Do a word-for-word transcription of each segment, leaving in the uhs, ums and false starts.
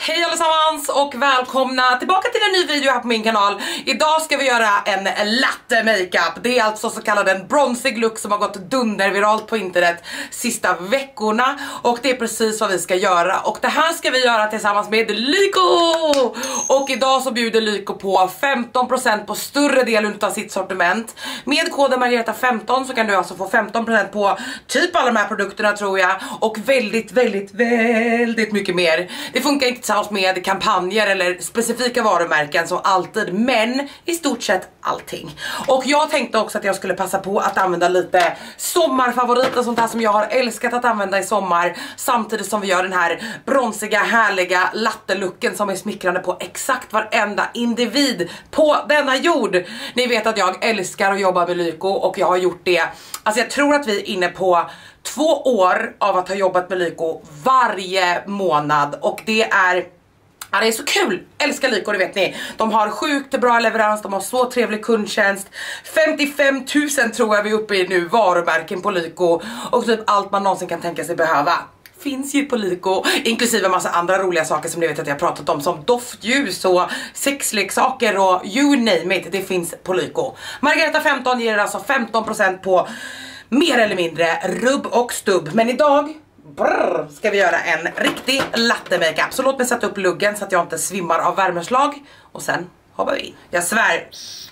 Hej allesammans och välkomna tillbaka till en ny video här på min kanal. Idag ska vi göra en latte makeup. Det är alltså så kallad en bronzig look som har gått dunderviralt på internet sista veckorna. Och det är precis vad vi ska göra. Och det här ska vi göra tillsammans med Lyko. Och idag så bjuder Lyko på femton procent på större del av sitt sortiment. Med koden Margareta femton så kan du alltså få femton procent på typ alla de här produkterna tror jag. Och väldigt, väldigt, väldigt mycket mer. Det funkar inte tillsammans med kampanjer eller specifika varumärken som alltid, men i stort sett allting. Och jag tänkte också att jag skulle passa på att använda lite sommarfavoriter, sånt här som jag har älskat att använda i sommar, samtidigt som vi gör den här bronsiga, härliga latte-looken som är smickrande på exakt varenda individ på denna jord. Ni vet att jag älskar att jobba med Lyko och jag har gjort det, alltså jag tror att vi är inne på två år av att ha jobbat med Lyko varje månad. Och det är, ja, det är så kul. Älskar Lyko, det vet ni. De har sjukt bra leverans, de har så trevlig kundtjänst. femtiofem tusen tror jag vi är uppe i nu varumärken på Lyko. Och typ allt man någonsin kan tänka sig behöva finns ju på Lyko, inklusive en massa andra roliga saker som ni vet att jag har pratat om, som doftljus och sexleksaker och you name it, det finns på Lyko. Margareta femton ger alltså femton procent på mer eller mindre rubb och stubb. Men idag brr, ska vi göra en riktig latte makeup. Så låt mig sätta upp luggen så att jag inte svimmar av värmeslag. Och sen hoppar vi in. Jag svär,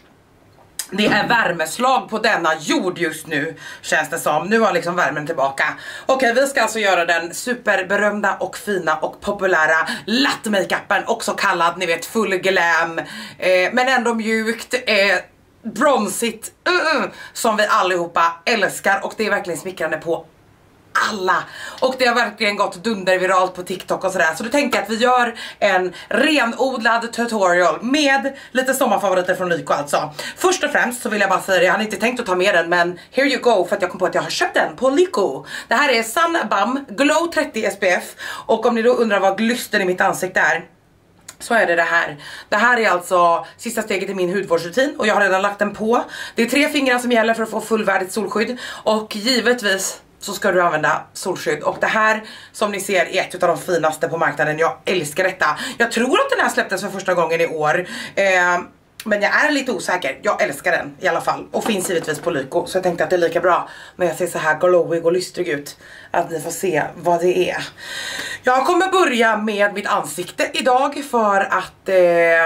det är värmeslag på denna jord just nu, känns det som. Nu har liksom värmen tillbaka. Okej, vi ska alltså göra den superberömda och fina och populära latte makeupen, också kallad, ni vet, full glam, eh, men ändå mjukt, eh, bronsigt, uh, uh, som vi allihopa älskar. Och det är verkligen smickrande på alla. Och det har verkligen gått dunderviralt på TikTok och sådär. Så du tänker att vi gör en renodlad tutorial med lite sommarfavoriter från Lyko alltså. Först och främst så vill jag bara säga det, jag hade inte tänkt att ta med den, men here you go, för att jag kom på att jag har köpt den på Lyko. Det här är Sun Bum Glow trettio S P F. Och om ni då undrar vad glysten i mitt ansikte är, så är det det här. Det här är alltså sista steget i min hudvårdsrutin och jag har redan lagt den på. Det är tre fingrar som gäller för att få fullvärdigt solskydd. Och givetvis så ska du använda solskydd. Och det här som ni ser är ett av de finaste på marknaden. Jag älskar detta. Jag tror att den här släpptes för första gången i år. Eh, men jag är lite osäker. Jag älskar den i alla fall. Och finns givetvis på Lyko. Så jag tänkte att det är lika bra när jag ser så här glowig och lystrig ut, att ni får se vad det är. Jag kommer börja med mitt ansikte idag för att eh,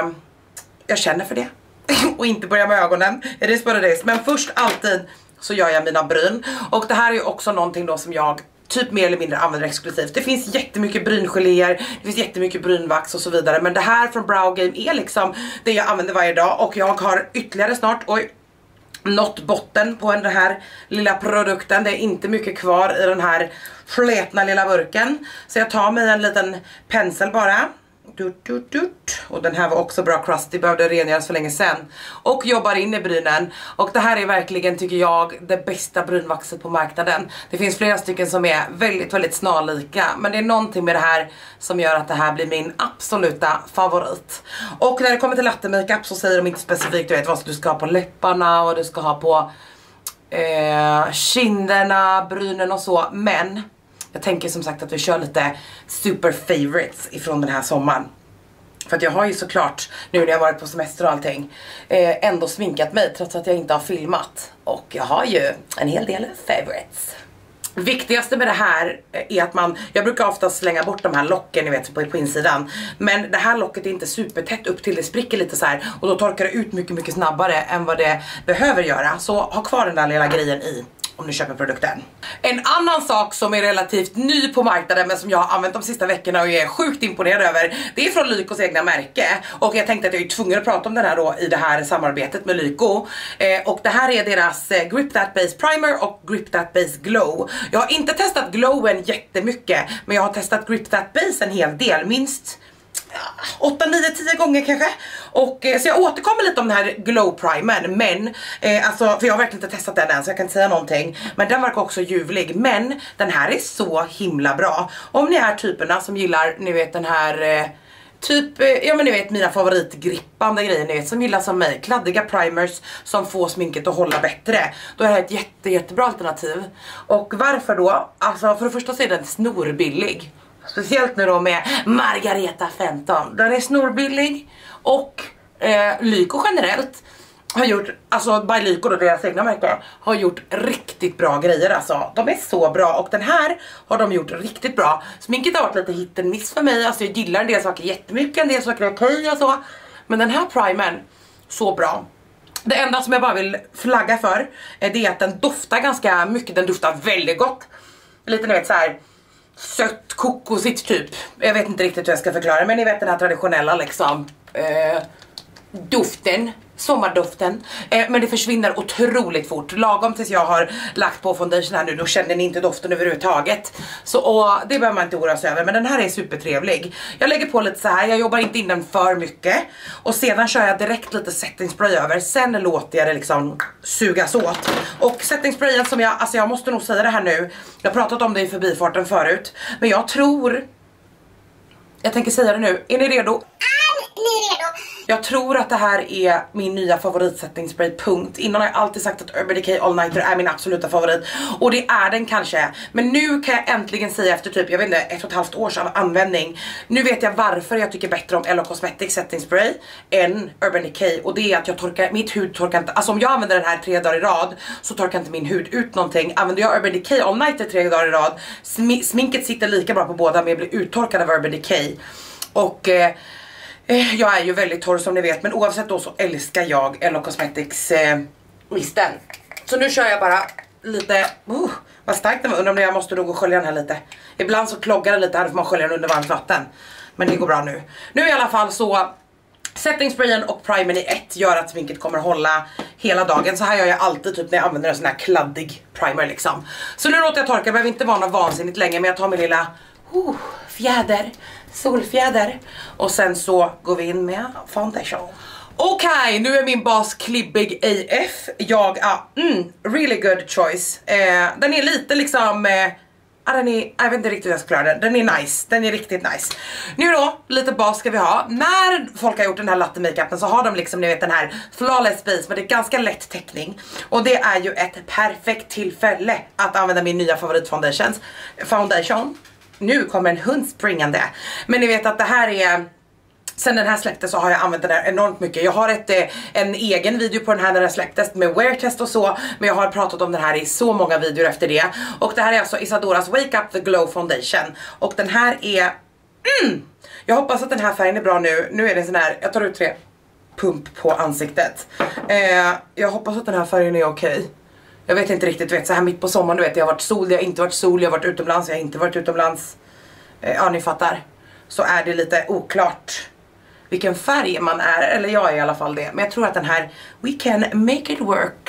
jag känner för det. Och inte börja med ögonen. It is what it is. Men först alltid så gör jag mina bryn. Och det här är ju också någonting då som jag typ mer eller mindre använder exklusivt. Det finns jättemycket bryngeléer, det finns jättemycket brynvax och så vidare. Men det här från Brow Game är liksom det jag använder varje dag. Och jag har ytterligare snart, oj, nått botten på den här lilla produkten. Det är inte mycket kvar i den här flätna lilla burken. Så jag tar mig en liten pensel bara. Dut, dut, dut. Och den här var också bra crusty, behövde rengöras för länge sedan. Och jobbar in i brynen. Och det här är verkligen, tycker jag, det bästa brynvaxet på marknaden. Det finns flera stycken som är väldigt, väldigt snarlika. Men det är någonting med det här som gör att det här blir min absoluta favorit. Och när det kommer till latte makeup så säger de inte specifikt, du vet, vad du ska ha på läpparna, vad du ska ha på eh, kinderna, brynen och så. Men jag tänker som sagt att vi kör lite super favorites ifrån den här sommaren. För att jag har ju såklart, nu när jag varit på semester och allting, eh, ändå sminkat mig trots att jag inte har filmat. Och jag har ju en hel del favorites. Viktigaste med det här är att man, jag brukar ofta slänga bort de här locken, ni vet, på, på insidan. Men det här locket är inte supertätt upp till det spricker lite så här. Och då torkar det ut mycket, mycket snabbare än vad det behöver göra. Så ha kvar den där lilla grejen i om du köper produkten. En annan sak som är relativt ny på marknaden men som jag har använt de sista veckorna och är sjukt imponerad över, det är från Lykos egna märke. Och jag tänkte att jag är tvungen att prata om den här då i det här samarbetet med Lyko. Eh, och det här är deras eh, Grip That Base Primer och Grip That Base Glow. Jag har inte testat glowen jättemycket, men jag har testat Grip That Base en hel del, minst åtta, nio, tio gånger kanske. Och eh, så jag återkommer lite om den här glow primern. Men eh, alltså, för jag har verkligen inte testat den än så jag kan inte säga någonting. Men den verkar också ljuvlig. Men den här är så himla bra. Om ni är typerna som gillar, ni vet, den här eh, typ, eh, ja men ni vet, mina favoritgrippande grejer, ni vet, som gillar som mig, kladdiga primers som får sminket att hålla bättre. Då är det ett jätte, jättebra alternativ. Och varför då? Alltså för det första så är den snorbillig. Speciellt nu då med Margareta femton. Den är snorbillig och eh, Lyko generellt har gjort, alltså by Lyko och deras egna märken, har gjort riktigt bra grejer alltså. De är så bra och den här har de gjort riktigt bra. Sminket har varit lite hit and miss för mig, alltså jag gillar en del saker jättemycket, en del saker är okej och så. Men den här primern, så bra. Det enda som jag bara vill flagga för är det att den doftar ganska mycket, den doftar väldigt gott. Lite ni vet så här sött kokosigt typ. Jag vet inte riktigt hur jag ska förklara, men ni vet den här traditionella liksom eh, doften, sommardoften, eh, men det försvinner otroligt fort. Lagom tills jag har lagt på foundation här nu, då känner ni inte doften överhuvudtaget. Så och det behöver man inte oroa sig över, men den här är supertrevlig. Jag lägger på lite så här, jag jobbar inte in den för mycket och sedan kör jag direkt lite setting spray över. Sen låter jag det liksom sugas åt. Och setting sprayen som jag, alltså jag måste nog säga det här nu, jag har pratat om det i förbifarten förut, men jag tror, jag tänker säga det nu, är ni redo? Är ni redo? Jag tror att det här är min nya favoritsettingspray, punkt. Innan har jag alltid sagt att Urban Decay All Nighter är min absoluta favorit. Och det är den kanske. Men nu kan jag äntligen säga efter typ, jag vet inte, ett och ett halvt års av användning. Nu vet jag varför jag tycker bättre om L O Cosmetics setting spray än Urban Decay. Och det är att jag torkar, mitt hud torkar inte, alltså om jag använder den här tre dagar i rad så torkar inte min hud ut någonting. Använder jag Urban Decay All Nighter tre dagar i rad, sm sminket sitter lika bra på båda, men jag blir uttorkad av Urban Decay. Och eh, jag är ju väldigt torr som ni vet, men oavsett då så älskar jag L O Cosmetics eh, misten. Så nu kör jag bara lite, uh, vad starkt det var, undrar om jag måste nog gå och skölja den här lite. Ibland så kloggar det lite här, för man sköljer den under varmt vatten. Men det går bra nu. Nu i alla fall så, setting sprayen och primern i ett gör att sminket kommer hålla hela dagen. Så här gör jag alltid typ när jag använder en sån här kladdig primer liksom. Så nu låter jag torka, jag behöver inte vara något vansinnigt länge, men jag tar min lilla uh, fjäder, solfjäder. Och sen så går vi in med foundation. Okej, okay, nu är min bas klibbig A F. Jag, ja, uh, mm, really good choice. eh, Den är lite liksom eh, ah, den är, jag vet inte riktigt hur jag ska klara den. Den är nice, den är riktigt nice. Nu då, lite bas ska vi ha. När folk har gjort den här latte makeupen så har de liksom, ni vet, den här flawless base, men det är ganska lätt täckning. Och det är ju ett perfekt tillfälle att använda min nya favorit foundation. Foundation. Nu kommer en hund springande. Men ni vet att det här är, sen den här släpptes så har jag använt den här enormt mycket. Jag har ett, en egen video på den här när den släpptes med wear test och så. Men jag har pratat om den här i så många videor efter det. Och det här är alltså Isadoras Wake Up The Glow Foundation. Och den här är, mm, jag hoppas att den här färgen är bra nu. Nu är det en sån här, jag tar ut tre pump på ansiktet. eh, Jag hoppas att den här färgen är okej. Okay. Jag vet inte riktigt, vet, så här mitt på sommaren, du vet, jag har varit sol, jag har inte varit sol, jag har varit utomlands, jag har inte varit utomlands. eh, Ja, ni fattar. Så är det lite oklart vilken färg man är, eller jag är i alla fall det. Men jag tror att den här, we can make it work,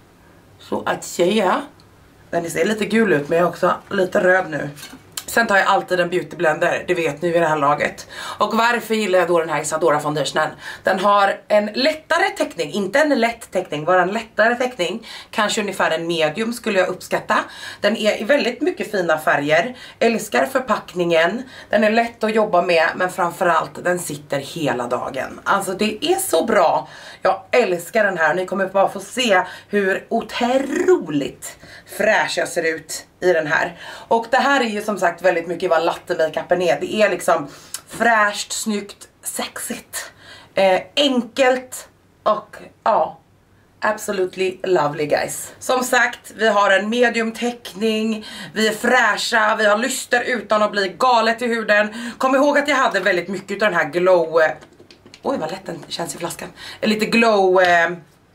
så att säga. Den ser lite gul ut, men jag är också lite röd nu. Sen tar jag alltid en beauty blender, det vet ni vid det här laget. Och varför gillar jag då den här Isadora foundationen? Den har en lättare täckning, inte en lätt täckning, bara en lättare täckning. Kanske ungefär en medium skulle jag uppskatta. Den är i väldigt mycket fina färger. Älskar förpackningen. Den är lätt att jobba med, men framförallt den sitter hela dagen. Alltså det är så bra. Jag älskar den här. Ni kommer bara få se hur otroligt fräsch jag ser ut i den här. Och det här är ju som sagt väldigt mycket vad latte makeupen är. Det är liksom fräscht, snyggt, sexigt, eh, enkelt och ja, absolutely lovely guys. Som sagt, vi har en medium täckning, vi är fräscha, vi har lyster utan att bli galet i huden. Kom ihåg att jag hade väldigt mycket av den här glow, eh, oj vad lätt den känns i flaskan, lite glow eh,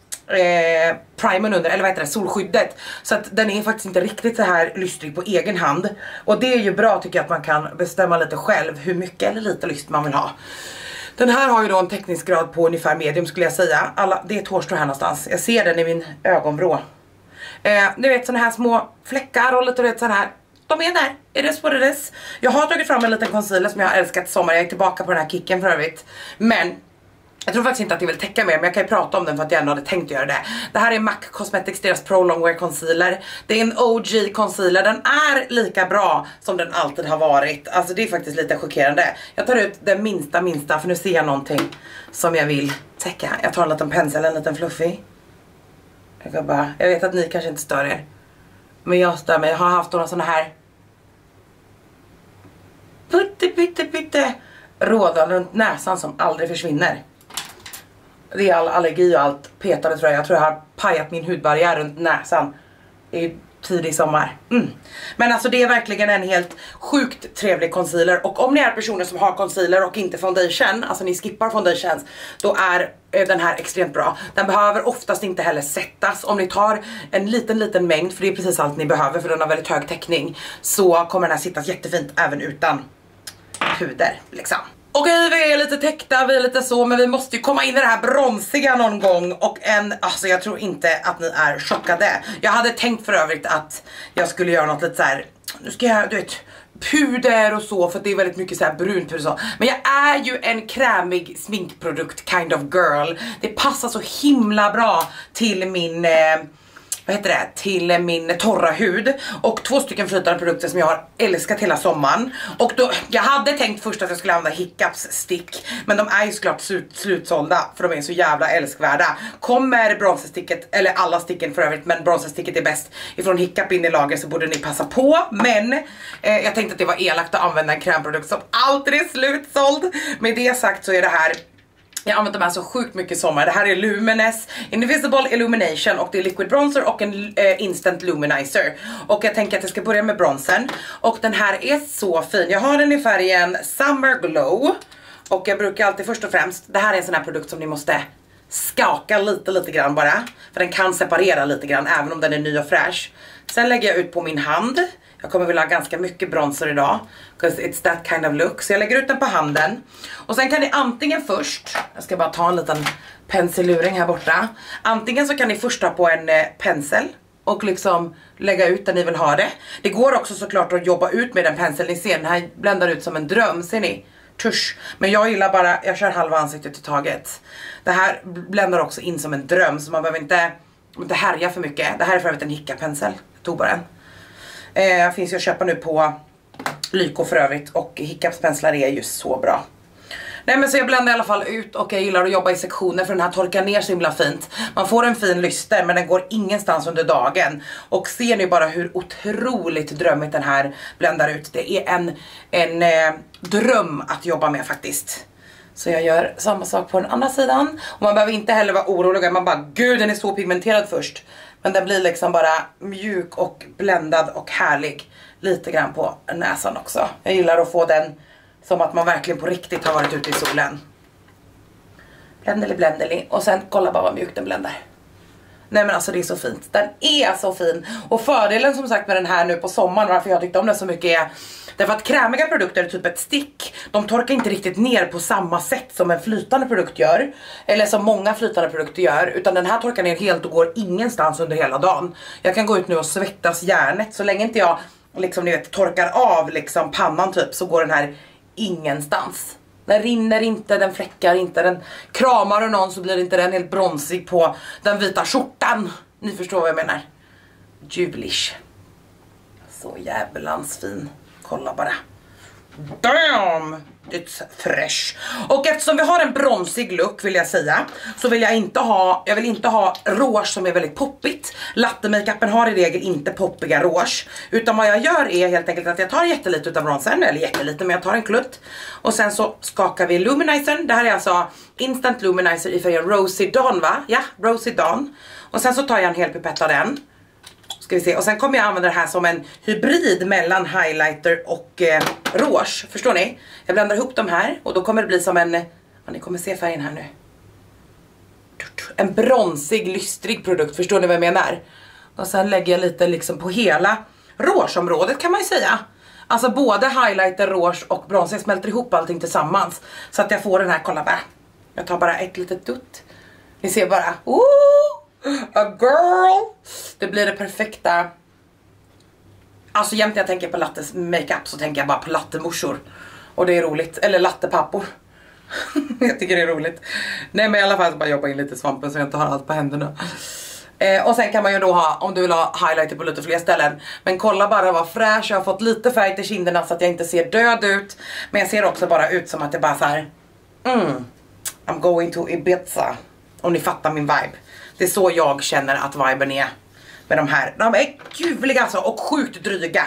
Eh, primern under, eller vad heter det, solskyddet. Så att den är faktiskt inte riktigt så här lystrig på egen hand. Och det är ju bra tycker jag, att man kan bestämma lite själv hur mycket eller lite lyst man vill ha. Den här har ju då en täckningsgrad på ungefär medium skulle jag säga. Alla, det är ett hårstrå här någonstans. Jag ser den i min ögonvrå. eh, Ni vet såna här små fläckar och lite rätt sån här. De är där, it is what it is. Jag har tagit fram en liten concealer som jag har älskat i sommar. Jag är tillbaka på den här kicken för övrigt. Men jag tror faktiskt inte att jag vill täcka mer, men jag kan ju prata om den för att jag ändå hade tänkt göra det. Det här är M A C Cosmetics, deras Pro Longwear Concealer. Det är en O G concealer, den är lika bra som den alltid har varit. Alltså det är faktiskt lite chockerande. Jag tar ut den minsta minsta, för nu ser jag någonting som jag vill täcka. Jag tar en liten pensel, en liten fluffy. Jag, kan bara, jag vet att ni kanske inte stör er, men jag stör mig. Jag har haft några såna här putte pytte pytte rådan runt näsan som aldrig försvinner. Det är all allergi och allt petade tror jag. Jag tror jag har pajat min hudbarriär runt näsan i tidig sommar. Mm. Men alltså det är verkligen en helt sjukt trevlig concealer. Och om ni är personer som har concealer och inte foundation, alltså ni skippar foundations, då är den här extremt bra. Den behöver oftast inte heller sättas. Om ni tar en liten liten mängd, för det är precis allt ni behöver för den har väldigt hög täckning, så kommer den här sitta jättefint även utan puder liksom. Okej, vi är lite täckta, vi är lite så, men vi måste ju komma in i det här bronsiga någon gång. Och en, alltså jag tror inte att ni är chockade. Jag hade tänkt för övrigt att jag skulle göra något lite så här, nu ska jag, du vet, puder och så, för det är väldigt mycket så här brunt puder och så. Men jag är ju en krämig sminkprodukt kind of girl. Det passar så himla bra till min... Eh, vad heter det, till min torra hud. Och två stycken flytande produkter som jag har älskat hela sommaren. Och då, jag hade tänkt först att jag skulle använda Hiccups stick, men de är ju såklart slut, slutsålda, för de är så jävla älskvärda. Kommer bronzersticket, eller alla sticken för övrigt, men bronzersticket är bäst ifrån Hiccup in i lager, så borde ni passa på. Men eh, jag tänkte att det var elakt att använda en krämprodukt som alltid är slutsåld. Med det sagt så är det här, jag har använt de här så sjukt mycket i sommar. Det här är Luminous Invisible Illumination och det är liquid bronzer och en eh, instant luminizer. Och jag tänker att jag ska börja med bronzen. Och den här är så fin. Jag har den i färgen Summer Glow. Och jag brukar alltid först och främst, det här är en sån här produkt som ni måste skaka lite lite grann bara. För den kan separera lite grann även om den är ny och fräsch. Sen lägger jag ut på min hand. Jag kommer vilja ha ganska mycket bronzer idag, because it's that kind of look. Så jag lägger ut den på handen. Och sen kan ni antingen först, jag ska bara ta en liten penselluring här borta. Antingen så kan ni först ta på en eh, pensel och liksom lägga ut där ni vill ha det. Det går också såklart att jobba ut med den penseln. Ni ser, den här bländar ut som en dröm, ser ni? Tusch. Men jag gillar bara, jag kör halva ansiktet i taget. Det här bländar också in som en dröm, så man behöver inte, inte härja för mycket. Det här är för övrigt en Hiccup-pensel, jag tog bara den. Eh, finns ju att köpa nu på Lyko för övrigt, och Hiccups penslar är ju så bra. Nej, men så jag bländar i alla fall ut, och jag gillar att jobba i sektioner för den här torkar ner så himla fint. Man får en fin lyster, men den går ingenstans under dagen. Och ser ni bara hur otroligt drömmigt den här bländar ut. Det är en, en eh, dröm att jobba med faktiskt. Så jag gör samma sak på den andra sidan. Och man behöver inte heller vara orolig, man bara, gud den är så pigmenterad först. Men den blir liksom bara mjuk och bländad och härlig. Lite grann på näsan också. Jag gillar att få den som att man verkligen på riktigt har varit ute i solen. Bländeli bländeli. Och sen kolla bara vad mjuk den bländar. Nej men alltså det är så fint. Den är så fin. Och fördelen som sagt med den här nu på sommaren, varför jag tyckte om den så mycket, är därför att krämiga produkter, typ ett stick, de torkar inte riktigt ner på samma sätt som en flytande produkt gör. Eller som många flytande produkter gör. Utan den här torkar ner helt och går ingenstans under hela dagen. Jag kan gå ut nu och svettas järnet. Så länge inte jag liksom, ni vet, torkar av liksom pannan typ, så går den här ingenstans. Den rinner inte, den fläckar inte, den kramar du någon så blir inte den helt bronsig på den vita skjortan. Ni förstår vad jag menar. Jublish. Så jävlans fin. Kolla bara. Damn! It's fresh. Och eftersom vi har en bronsig look, vill jag säga, så vill jag inte ha, jag vill inte ha rouge som är väldigt poppigt. Latte makeupen har i regel inte poppiga rouge, utan vad jag gör är helt enkelt att jag tar jättelite utav bronsen, eller jättelite, men jag tar en klutt. Och sen så skakar vi luminizern. Det här är alltså instant luminizer i färgen Rosy Dawn, va? Ja, Rosy Dawn. Och sen så tar jag en hel pipett av den. Ska vi se. Och sen kommer jag använda det här som en hybrid mellan highlighter och eh, rouge. Förstår ni? Jag blandar ihop de här och då kommer det bli som en, ja, ni kommer se färgen här nu. En bronsig, lystrig produkt. Förstår ni vad jag menar? Och sen lägger jag lite liksom på hela rougeområdet, kan man ju säga. Alltså både highlighter, rouge och brons. Jag smälter ihop allting tillsammans. Så att jag får den här, kolla bara. Jag tar bara ett litet dutt. Ni ser bara. Ooh! A girl. Det blir det perfekta. Alltså jämt när jag tänker på lattes makeup så tänker jag bara på lattemorsor. Och det är roligt. Eller lattepappor. Jag tycker det är roligt. Nej men i alla fall så bara jobba in lite svampen så jag inte har allt på händerna. eh, Och sen kan man ju då ha, om du vill ha highlighter på lite fler ställen. Men kolla bara vad fräsch. Jag har fått lite färg till kinderna så att jag inte ser död ut. Men jag ser också bara ut som att det bara så här. Mm, I'm going to Ibiza. Om ni fattar min vibe. Det är så jag känner att viben är med de här. De är ljuvliga alltså och sjukt dryga.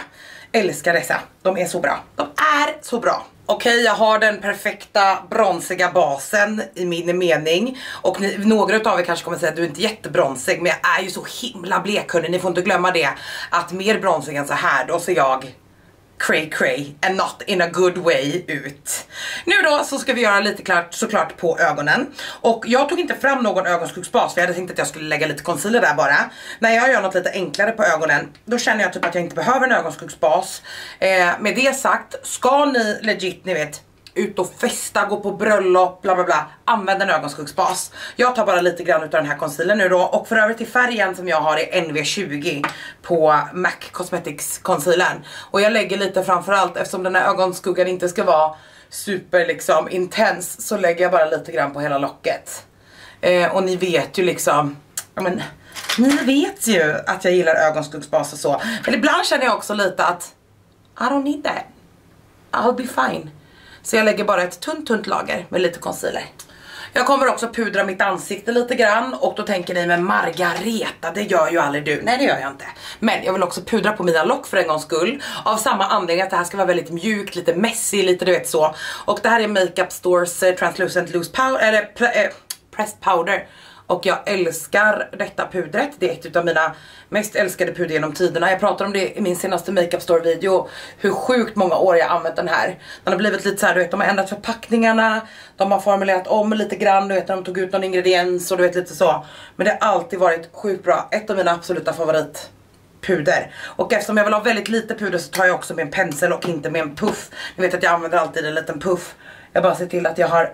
älskar dessa. De är så bra. De är så bra. Okej, okay, jag har den perfekta bronsiga basen i min mening. Och ni, några av er kanske kommer säga att du är inte jättebronsig, men jag är ju så himla blek, hörni. Ni får inte glömma det. Att mer bronsig än så här, då ser jag cray cray and not in a good way ut. Nu då så ska vi göra lite klart såklart på ögonen. Och jag tog inte fram någon ögonskuggsbas, för jag hade tänkt att jag skulle lägga lite concealer där bara. När jag gör något lite enklare på ögonen, då känner jag typ att jag inte behöver en ögonskuggsbas. eh, Med det sagt, ska ni legit, ni vet, ut och festa, gå på bröllop, bla bla bla, använd en ögonskuggsbas. Jag tar bara lite grann av den här concealern nu då. Och för övrigt till färgen som jag har är N V tjugo på MAC Cosmetics concealern. Och jag lägger lite framförallt, eftersom den här ögonskuggan inte ska vara super liksom intens, så lägger jag bara lite grann på hela locket. eh, Och ni vet ju liksom, ja men, ni vet ju att jag gillar ögonskuggsbas och så. Men ibland känner jag också lite att I don't need that, I'll be fine. Så jag lägger bara ett tunt tunt lager med lite concealer. Jag kommer också pudra mitt ansikte lite grann. Och då tänker ni, men Margareta, det gör ju aldrig du. Nej, det gör jag inte. Men jag vill också pudra på mina lock för en gångs skull. Av samma anledning att det här ska vara väldigt mjukt, lite messy, lite du vet så. Och det här är Makeup Stores eh, Translucent Loose Powder, eller eh, Pressed Powder. Och jag älskar detta pudret. Det är ett av mina mest älskade puder genom tiderna. Jag pratade om det i min senaste Makeup Store video. Hur sjukt många år jag har använt den här. Den har blivit lite så här, du vet, de har ändrat förpackningarna. De har formulerat om lite grann, du vet, när de tog ut någon ingrediens och du vet lite så. Men det har alltid varit sjukt bra. Ett av mina absoluta favoritpuder. Och eftersom jag vill ha väldigt lite puder så tar jag också med en pensel och inte med en puff. Ni vet att jag använder alltid en liten puff. Jag bara ser till att jag har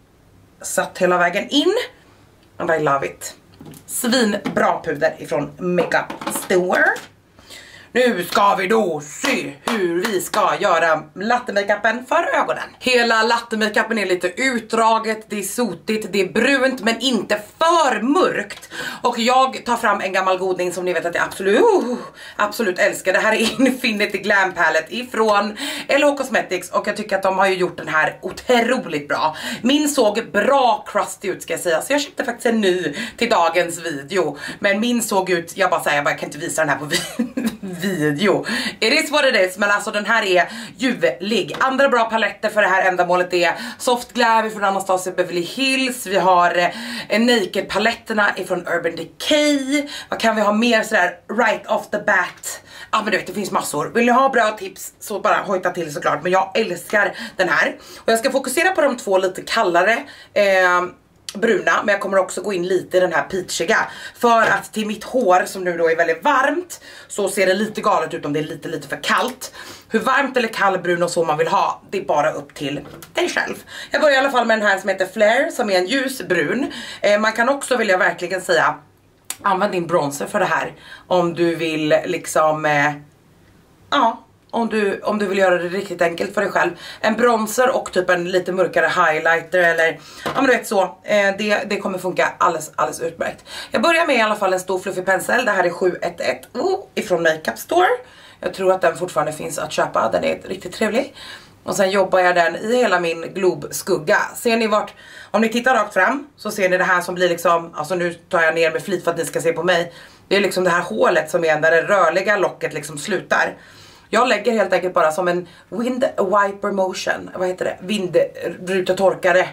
satt hela vägen in. And I love it. Svinbra puder ifrån Makeup Store. Nu ska vi då se hur vi ska göra latte-makeupen för ögonen. Hela latte-makeupen är lite utdraget, det är sotigt, det är brunt men inte för mörkt. Och jag tar fram en gammal goding som ni vet att jag absolut, uh, absolut älskar. Det här är Infinity Glam Palette ifrån L H Cosmetics. Och jag tycker att de har ju gjort den här otroligt bra. Min såg bra crusty ut ska jag säga. Så jag köpte faktiskt en ny till dagens video. Men min såg ut, jag bara säger, jag, bara, jag kan inte visa den här på video. It is what it is, men alltså den här är ljuvlig. Andra bra paletter för det här ändamålet är Soft Glam från Anastasia Beverly Hills. Vi har eh, Naked paletterna ifrån Urban Decay. Vad kan vi ha mer sådär right off the bat? Ja, ah, men du vet, det finns massor. Vill ni ha bra tips så bara hojta till såklart. Men jag älskar den här. Och jag ska fokusera på de två lite kallare eh, bruna, men jag kommer också gå in lite i den här peachiga. För att till mitt hår som nu då är väldigt varmt, så ser det lite galet ut om det är lite lite för kallt. Hur varmt eller kallbrun och så man vill ha, det är bara upp till dig själv. Jag börjar i alla fall med den här som heter Flare, som är en ljusbrun. eh, Man kan också, vill jag verkligen säga, använd din bronzer för det här. Om du vill liksom eh, ja, Om du, om du vill göra det riktigt enkelt för dig själv. En bronzer och typ en lite mörkare highlighter eller, ja men du vet så, eh, det, det kommer funka alldeles, alldeles utmärkt. Jag börjar med i alla fall en stor fluffig pensel. Det här är sju ett ett oh, ifrån Makeup Store. Jag tror att den fortfarande finns att köpa, den är riktigt trevlig. Och sen jobbar jag den i hela min globskugga. Ser ni vart, om ni tittar rakt fram så ser ni det här som blir liksom, alltså nu tar jag ner med flit för att ni ska se på mig. Det är liksom det här hålet som är där det rörliga locket liksom slutar. Jag lägger helt enkelt bara som en wind wiper motion, vad heter det? Vindrutetorkare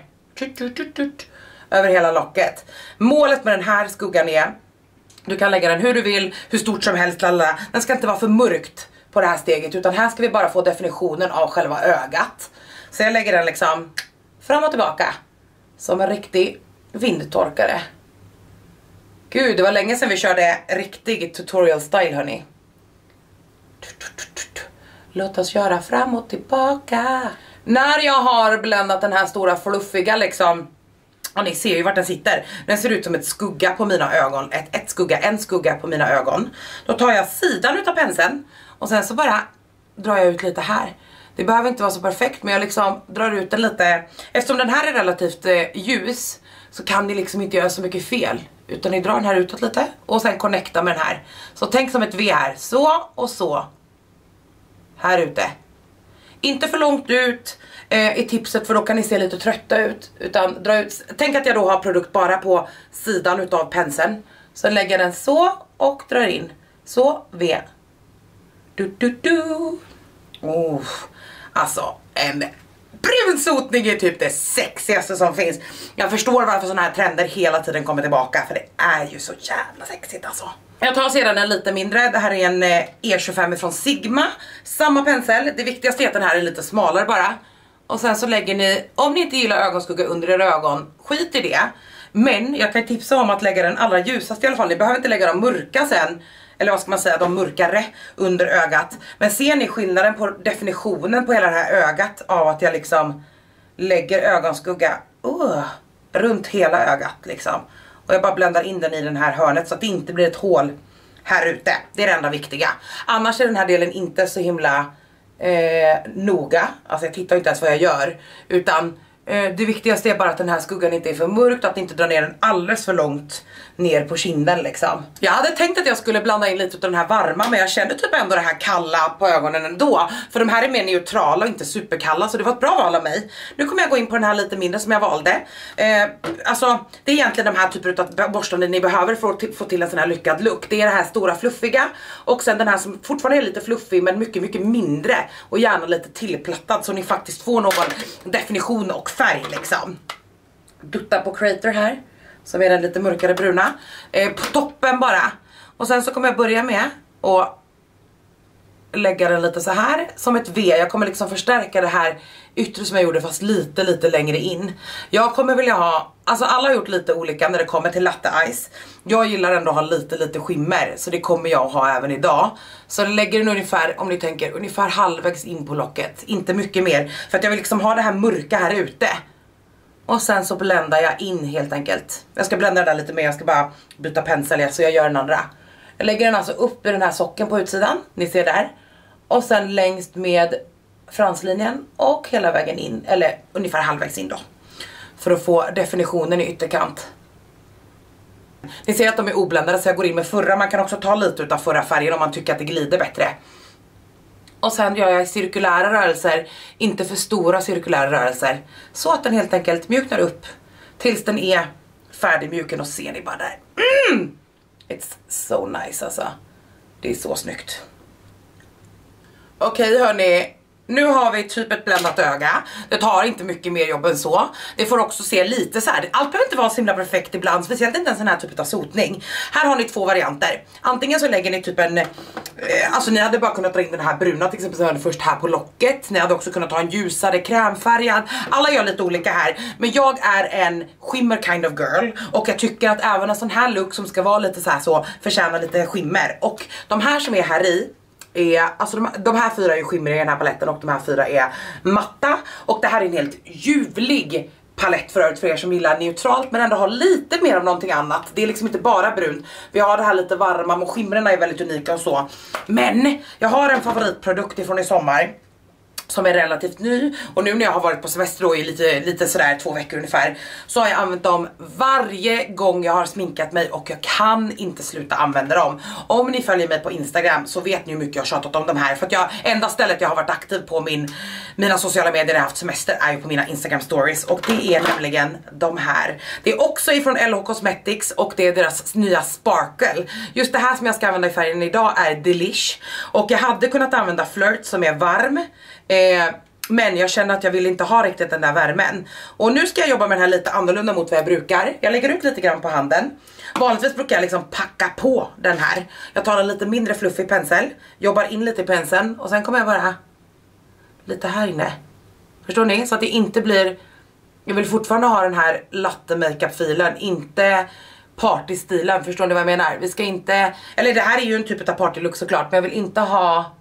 över hela locket. Målet med den här skuggan är, du kan lägga den hur du vill, hur stort som helst, lalla. Den ska inte vara för mörkt på det här steget, utan här ska vi bara få definitionen av själva ögat. Så jag lägger den liksom fram och tillbaka som en riktig vindtorkare. Gud, det var länge sedan vi körde riktig tutorial style, hörni. Låt oss göra fram och tillbaka. När jag har bländat den här stora fluffiga liksom, och ni ser ju vart den sitter. Den ser ut som ett skugga på mina ögon. Ett, ett skugga, en skugga på mina ögon. Då tar jag sidan utav penseln och sen så bara drar jag ut lite här. Det behöver inte vara så perfekt, men jag liksom drar ut den lite. Eftersom den här är relativt eh, ljus så kan ni liksom inte göra så mycket fel. Utan ni drar den här utåt lite och sen connecta med den här. Så tänk som ett V här. Så och så. Här ute. Inte för långt ut eh, i tipset, för då kan ni se lite trötta ut. Utan dra ut. Tänk att jag då har produkt bara på sidan utav penseln. Sen lägger jag den så och drar in. Så V. Du, du, du. Oh, alltså en brunsotning är typ det sexigaste som finns. Jag förstår varför såna här trender hela tiden kommer tillbaka, för det är ju så jävla sexigt alltså. Jag tar sedan en lite mindre. Det här är en E tjugofem från Sigma. Samma pensel. Det viktigaste är att den här är lite smalare bara. Och sen så lägger ni, om ni inte gillar ögonskugga under era ögon, skit i det. Men jag kan tipsa om att lägga den allra ljusaste i alla fall. Ni behöver inte lägga de mörka sen. Eller vad ska man säga, de mörkare under ögat. Men ser ni skillnaden på definitionen på hela det här ögat av att jag liksom lägger ögonskugga uh, runt hela ögat liksom. Och jag bara bländar in den i den här hörnet så att det inte blir ett hål här ute. Det är det enda viktiga. Annars är den här delen inte så himla eh, noga. Alltså jag tittar inte ens vad jag gör. Utan eh, det viktigaste är bara att den här skuggan inte är för mörkt. Och att inte dra ner den alldeles för långt ner på kinden liksom. Jag hade tänkt att jag skulle blanda in lite av den här varma, men jag kände typ ändå det här kalla på ögonen ändå. För de här är mer neutrala och inte superkalla, så det var ett bra val av mig. Nu kommer jag gå in på den här lite mindre som jag valde. eh, Alltså det är egentligen de här typer av borstar ni behöver för att få till en sån här lyckad look. Det är det här stora fluffiga, och sen den här som fortfarande är lite fluffig men mycket mycket mindre. Och gärna lite tillplattad så ni faktiskt får någon definition och färg liksom. Dutta på Creator här, som är den lite mörkare bruna eh, på toppen bara. Och sen så kommer jag börja med att lägga den lite så här som ett V. Jag kommer liksom förstärka det här yttre som jag gjorde, fast lite lite längre in. Jag kommer vilja ha, alltså alla har gjort lite olika när det kommer till latte ice. Jag gillar ändå att ha lite lite skimmer, så det kommer jag ha även idag. Så jag lägger den ungefär, om ni tänker, ungefär halvvägs in på locket. Inte mycket mer, för att jag vill liksom ha det här mörka här ute. Och sen så bländar jag in helt enkelt. Jag ska blända den där lite mer, jag ska bara byta pensel så jag gör den andra. Jag lägger den alltså upp i den här socken på utsidan, ni ser där. Och sen längst med franslinjen och hela vägen in, eller ungefär halvvägs in då. För att få definitionen i ytterkant. Ni ser att de är obländade, så jag går in med förra. Man kan också ta lite utav förra färgen om man tycker att det glider bättre. Och sen gör jag cirkulära rörelser, inte för stora cirkulära rörelser. Så att den helt enkelt mjuknar upp tills den är färdigmjuken, och ser ni bara där. Mm! It's so nice alltså. Det är så snyggt. Okej hörni, nu har vi typ ett bländat öga. Det tar inte mycket mer jobb än så. Det får också se lite så här. Allt behöver inte vara så himla perfekt ibland, speciellt inte en sån här typ av sotning. Här har ni två varianter. Antingen så lägger ni typ en eh, alltså ni hade bara kunnat dra in den här bruna till exempel, så hade först här på locket. Ni hade också kunnat ha en ljusare krämfärgad. Alla gör lite olika här. Men jag är en skimmer kind of girl, och jag tycker att även en sån här look som ska vara lite så här så förtjänar lite skimmer. Och de här som är här i är, alltså de, de här fyra är ju skimmer i den här paletten, och de här fyra är matta. Och det här är en helt ljuvlig palett för övrigt, för er som gillar neutralt men ändå har lite mer av någonting annat. Det är liksom inte bara brunt. Vi har det här lite varma, och skimrarna är väldigt unika och så. Men jag har en favoritprodukt ifrån i sommar som är relativt ny, och nu när jag har varit på semester då i lite, lite sådär två veckor ungefär, så har jag använt dem varje gång jag har sminkat mig, och jag kan inte sluta använda dem. Om ni följer mig på Instagram så vet ni hur mycket jag har tjatat om de här, för att jag, enda stället jag har varit aktiv på min, mina sociala medier när jag har haft semester är ju på mina Instagram stories, och det är nämligen de här. Det är också ifrån L H Cosmetics, och det är deras nya Sparkle. Just det här som jag ska använda i färgen idag är Delish, och jag hade kunnat använda Flirt som är varm. Eh, men jag känner att jag vill inte ha riktigt den där värmen. Och nu ska jag jobba med den här lite annorlunda mot vad jag brukar. Jag lägger ut lite grann på handen. Vanligtvis brukar jag liksom packa på den här. Jag tar en lite mindre fluffig pensel, jobbar in lite i penseln, och sen kommer jag bara lite här inne. Förstår ni? Så att det inte blir, jag vill fortfarande ha den här latte makeup filen, inte partystilen. Förstår ni vad jag menar? Vi ska inte, eller det här är ju en typ av partylook såklart, men jag vill inte ha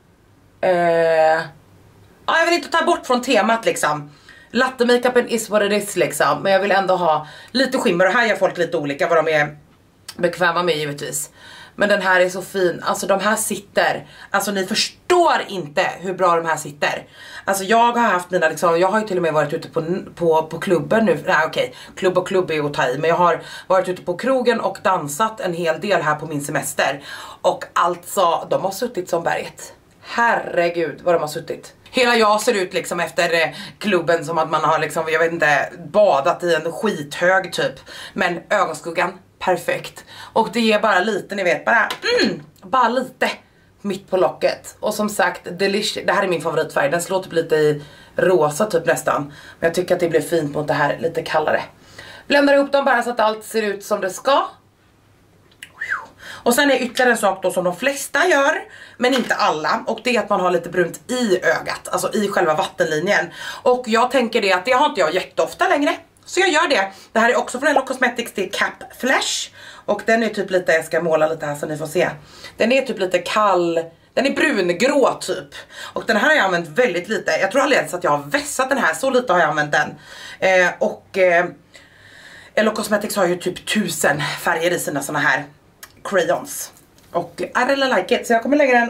eh, ja, jag vill inte ta bort från temat liksom. Latte makeupen is what it is liksom. Men jag vill ändå ha lite skimmer, och här gör folk lite olika vad de är bekväma med givetvis. Men den här är så fin, alltså de här sitter, alltså ni förstår inte hur bra de här sitter. Alltså jag har haft mina liksom, jag har ju till och med varit ute på, på, på klubben nu. Nej okej, klubb och klubb är att ta i, men jag har varit ute på krogen och dansat en hel del här på min semester. Och alltså, de har suttit som berget. Herregud vad de har suttit. Hela jag ser ut liksom efter eh, klubben som att man har liksom, jag vet inte, badat i en skithög typ. Men ögonskuggan, perfekt. Och det ger bara lite, ni vet, bara, mm, bara lite mitt på locket. Och som sagt, Delish, det här är min favoritfärg. Den slår typ lite i rosa typ nästan. Men jag tycker att det blir fint mot det här lite kallare. Bländar ihop dem bara så att allt ser ut som det ska. Och sen är ytterligare en sak då som de flesta gör, men inte alla. Och det är att man har lite brunt i ögat, alltså i själva vattenlinjen. Och jag tänker det att det har inte jag jätteofta längre. Så jag gör det. Det här är också från Hello Cosmetics, det är Cap Flash. Och den är typ lite, jag ska måla lite här så ni får se. Den är typ lite kall, den är brungrå typ. Och den här har jag använt väldigt lite. Jag tror aldrig ens att jag har vässat den här, så lite har jag använt den. Eh, och eh, Hello Cosmetics har ju typ tusen färger i sina såna här crayons. Och I really like it. Så jag kommer lägga den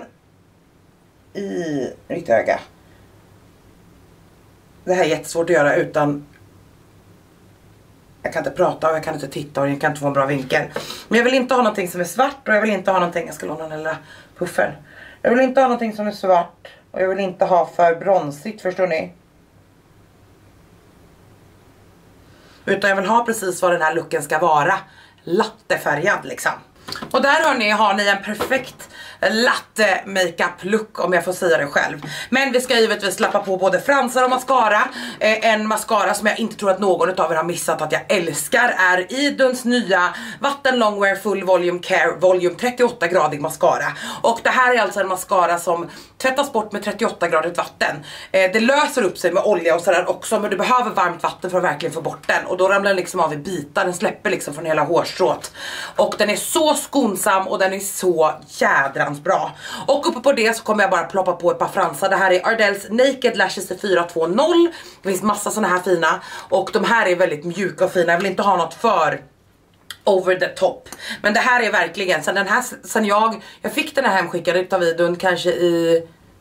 i mitt öga. Det här är jättesvårt att göra utan... Jag kan inte prata och jag kan inte titta och jag kan inte få en bra vinkel. Men jag vill inte ha någonting som är svart och jag vill inte ha någonting... Jag ska låna den lilla puffen. Jag vill inte ha någonting som är svart och jag vill inte ha för bronsigt, förstår ni? Utan jag vill ha precis vad den här looken ska vara. Lattefärgad liksom. Och där hörni, har ni en perfekt latte makeup look, om jag får säga det själv. Men vi ska givetvis slappa på både fransar och mascara. eh, En mascara som jag inte tror att någon av er har missat att jag älskar är Iduns nya Vatten Longwear Full Volume Care Volume trettioåtta gradig mascara. Och det här är alltså en mascara som tvättas bort med trettioåtta gradigt vatten. eh, Det löser upp sig med olja och sådär också, men du behöver varmt vatten för att verkligen få bort den. Och då ramlar den liksom av i bitar, den släpper liksom från hela hårstrået. Och den är så skonsam och den är så jädra bra. Och uppe på det så kommer jag bara ploppa på ett par fransar. Det här är Ardells Naked Lashes i fyra två noll. Det finns massa såna här fina. Och de här är väldigt mjuka och fina. Jag vill inte ha något för over the top. Men det här är verkligen, sen den här, sen jag jag fick den här hemskickad utav videon kanske i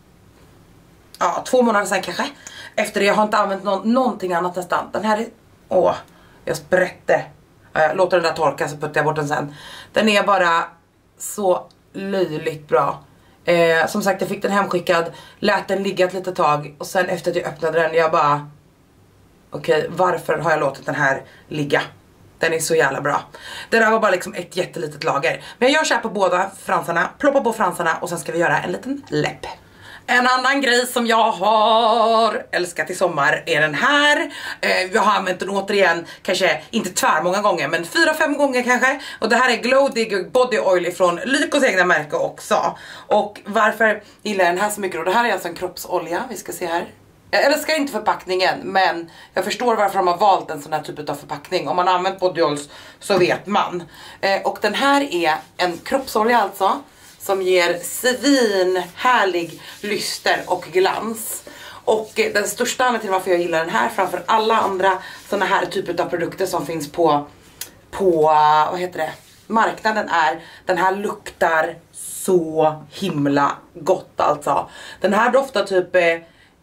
ja, två månader sen kanske. Efter det, jag har inte använt någon, någonting annat nästan. Den här är, åh, jag sprätte. Jag låter den där torka så puttar jag bort den sen. Den är bara så löjligt bra. eh, Som sagt, jag fick den hemskickad, lät den ligga ett litet tag. Och sen efter att jag öppnade den, jag bara okej, okay, varför har jag låtit den här ligga? Den är så jävla bra. Det där var bara liksom ett jättelitet lager. Men jag gör så här på båda fransarna. Ploppar på fransarna och sen ska vi göra en liten läpp. En annan grej som jag har älskat i sommar är den här. eh, Jag har använt den återigen, kanske inte tvär många gånger, men fyra, fem gånger kanske. Och det här är Glow Digger Body Oil från Lykos egna märke också. Och varför gillar jag den här så mycket? Och det här är alltså en kroppsolja, vi ska se här. Jag älskar inte förpackningen, men jag förstår varför de har valt en sån här typ av förpackning. Om man har använt body oils så vet man. eh, Och den här är en kroppsolja alltså, som ger svin härlig lyster och glans. Och den största anledningen till varför jag gillar den här framför alla andra såna här typer av produkter som finns på på vad heter det, marknaden är, den här luktar så himla gott alltså. Den här doftar typ eh,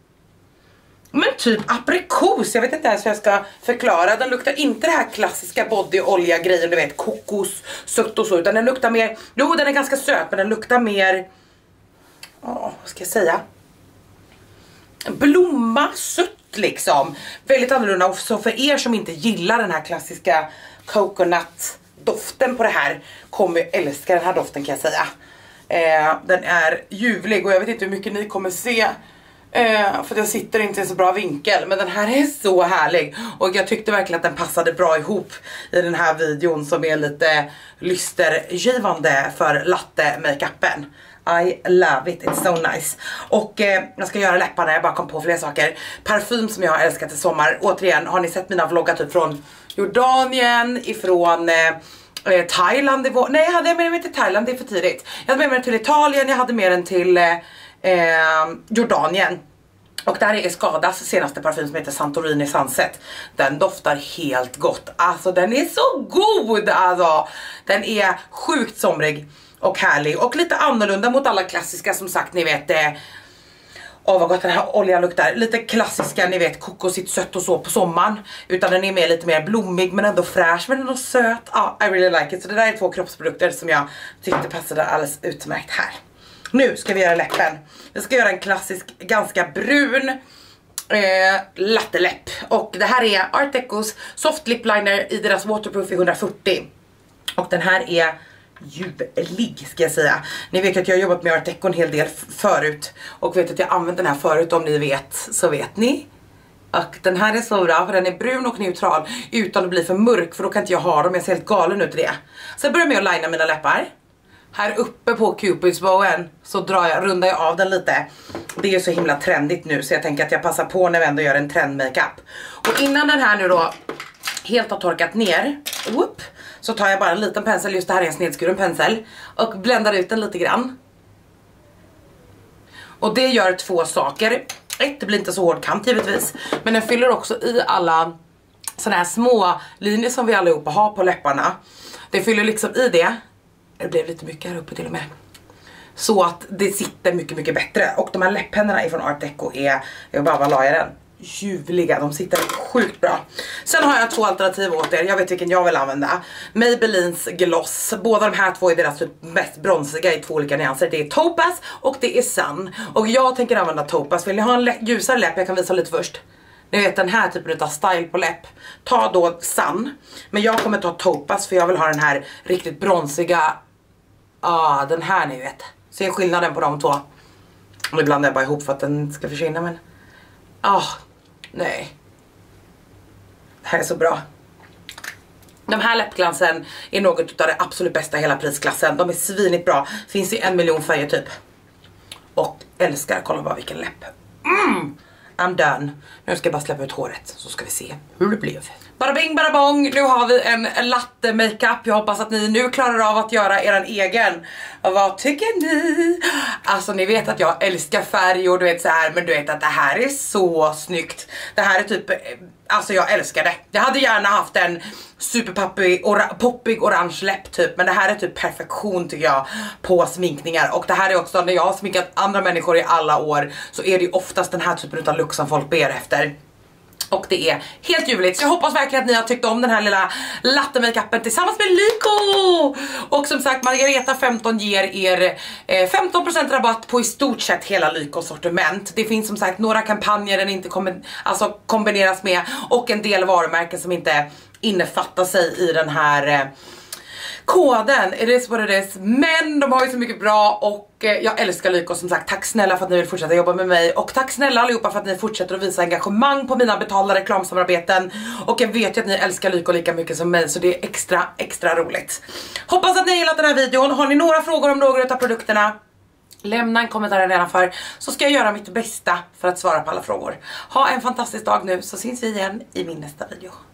men typ aprikos, jag vet inte ens hur jag ska förklara. Den luktar inte det här klassiska bodyolja grejen, du vet, kokos, sött och så, utan den luktar mer, jo den är ganska söt, men den luktar mer, ja, vad ska jag säga, blomma, sött liksom. Väldigt annorlunda. Och så för er som inte gillar den här klassiska coconut doften på det här, kommer ju älska den här doften kan jag säga. eh, Den är ljuvlig och jag vet inte hur mycket ni kommer se, Uh, för jag sitter inte i en så bra vinkel. Men den här är så härlig. Och jag tyckte verkligen att den passade bra ihop i den här videon som är lite lystergivande för latte makeupen. I love it, it's so nice. Och uh, jag ska göra läpparna, jag bara kom på fler saker. Parfym som jag har älskat i sommar. Återigen, har ni sett mina vloggar typ från Jordanien, ifrån uh, Thailand i vår... Nej, jag hade med mig till Thailand, det är för tidigt. Jag hade med mig till Italien, jag hade med den till... Uh, Eh, Jordanien. Och där är Skadas senaste parfym som heter Santorini Sunset. Den doftar helt gott. Alltså den är så god alltså. Den är sjukt somrig och härlig. Och lite annorlunda mot alla klassiska, som sagt, ni vet det. Eh, Åh vad gott den här oljan luktar. Lite klassiska, ni vet, kokosigt sött och så på sommaren. Utan den är mer, lite mer blommig men ändå fräsch, men ändå söt. Ja, I really like it. Så det där är två kroppsprodukter som jag tyckte passade alldeles utmärkt här. Nu ska vi göra läppen. Jag ska göra en klassisk, ganska brun eh, latteläpp. Och det här är Art Decos Soft Lip Liner i deras Waterproof i hundrafyrtio. Och den här är ljuvlig ska jag säga. Ni vet att jag har jobbat med Art Deco en hel del förut. Och vet att jag använt den här förut, om ni vet så vet ni. Och den här är så bra för den är brun och neutral utan att bli för mörk, för då kan inte jag ha dem, jag ser helt galen ut i det. Så jag börjar med att linea mina läppar. Här uppe på Cupids bowen så drar jag, rundar jag av den lite. Det är så himla trendigt nu så jag tänker att jag passar på när vi ändå gör en trend makeup. Och innan den här nu då helt har torkat ner, whoop, så tar jag bara en liten pensel, just det här är en snedskuren pensel, och bländar ut den lite grann. Och det gör två saker. Ett, det blir inte så hård kant givetvis, men den fyller också i alla såna här små linjer som vi allihopa har på läpparna. Det fyller liksom i det. Det blev lite mycket här uppe till och med. Så att det sitter mycket mycket bättre. Och de här läpphänderna ifrån Art Deco är, jag bara, vad la jag den? Ljuvliga, de sitter sjukt bra. Sen har jag två alternativ åt er, jag vet vilken jag vill använda. Maybellines Gloss, båda de här två är deras typ mest bronsiga i två olika nyanser. Det är Topaz och det är Sun. Och jag tänker använda Topaz, vill ni ha en lä ljusare läpp, jag kan visa lite först. Ni vet den här typen av style på läpp. Ta då Sun, men jag kommer ta Topaz för jag vill ha den här riktigt bronsiga. Ah, den här ni vet. Ser skillnaden på de två. Och nu blandar jag bara ihop för att den ska försvinna, men ah, nej. Det här är så bra. De här läppglansen är något av det absolut bästa i hela prisklassen. De är svinigt bra. Finns i en miljon färger typ. Och älskar, kolla bara vilken läpp. Mm! I'm done. Nu ska jag bara släppa ut håret så ska vi se hur det blev. Bara bing, bara bong. Nu har vi en latte makeup. Jag hoppas att ni nu klarar av att göra eran egen. Och vad tycker ni? Alltså ni vet att jag älskar färg och du vet så här, men du vet att det här är så snyggt. Det här är typ, alltså jag älskar det. Jag hade gärna haft en superpoppig ora poppig orange läpp typ, men det här är typ perfektion tycker jag på sminkningar. Och det här är också, när jag har sminkat andra människor i alla år, så är det ju oftast den här typen av look som folk ber efter. Och det är helt ljuvligt. Så jag hoppas verkligen att ni har tyckt om den här lilla latte makeupen tillsammans med Lyko. Och som sagt, Margareta femton ger er eh, femton procent rabatt på i stort sett hela Lyko sortiment. Det finns som sagt några kampanjer den inte kommer, alltså kombineras med, och en del varumärken som inte innefattar sig i den här eh, koden. It is what it is. Men de har ju så mycket bra och eh, jag älskar Lyko som sagt. Tack snälla för att ni vill fortsätta jobba med mig. Och tack snälla allihopa för att ni fortsätter att visa engagemang på mina betalda reklamsamarbeten. Och jag vet ju att ni älskar Lyko lika mycket som mig, så det är extra, extra roligt. Hoppas att ni gillat den här videon. Har ni några frågor om några av produkterna, lämna en kommentar nedanför, så ska jag göra mitt bästa för att svara på alla frågor. Ha en fantastisk dag nu, så syns vi igen i min nästa video.